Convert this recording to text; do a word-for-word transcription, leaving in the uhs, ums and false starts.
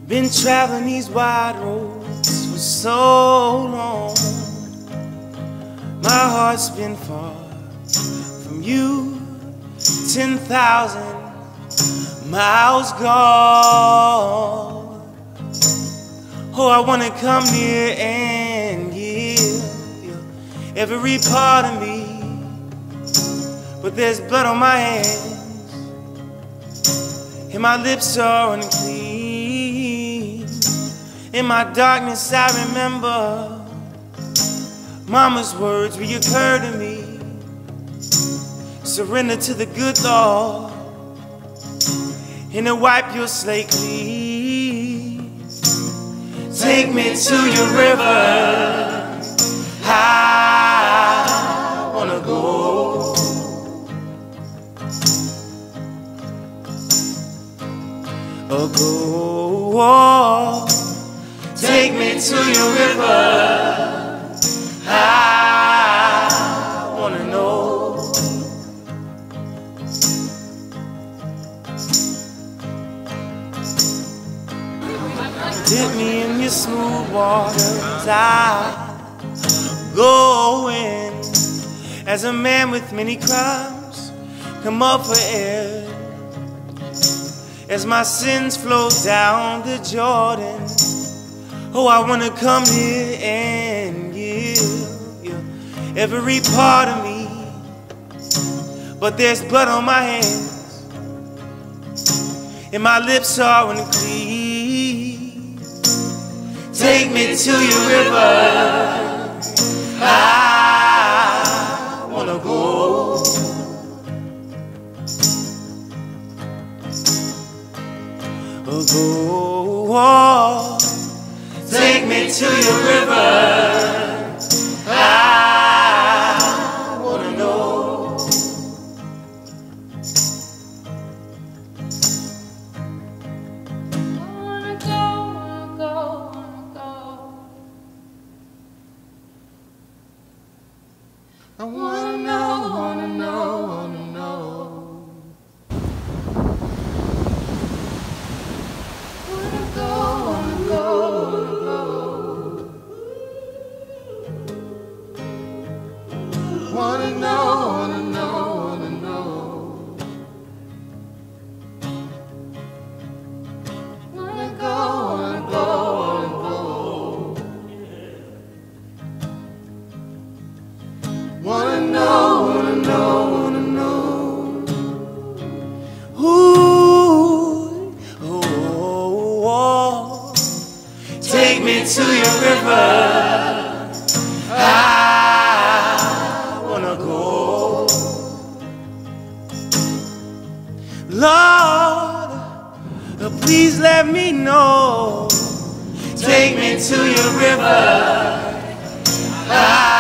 Been traveling these wide roads for so long. My heart's been far from you, ten thousand miles gone. Oh, I wanna come near and give you every part of me, but there's blood on my hands and my lips are unclean. In my darkness I remember Mama's words reoccur to me. Surrender to the good Lord and He'll wipe your slate clean. Take me to your river, I wanna go. Oh, go. Take me to your river, I wanna know. Dip me in your smooth waters, I go in. As a man with many crimes, come up for air. As my sins flow down the Jordan, oh, I wanna come here and give you every part of me, but there's blood on my hands and my lips are unclean. Take me to your river, I wanna go. Oh, go. Take me to your river, I wanna know. I wanna go, wanna go, wanna go. I wanna know, wanna know, wanna know. Wanna go, wanna go, wanna know, wanna know, wanna know. Wanna go, wanna go, wanna go. Wanna know, wanna know, wanna know. Ooh, oh, oh, oh. Take me to your river, I wanna go. Lord, please let me know. Take me to your river, I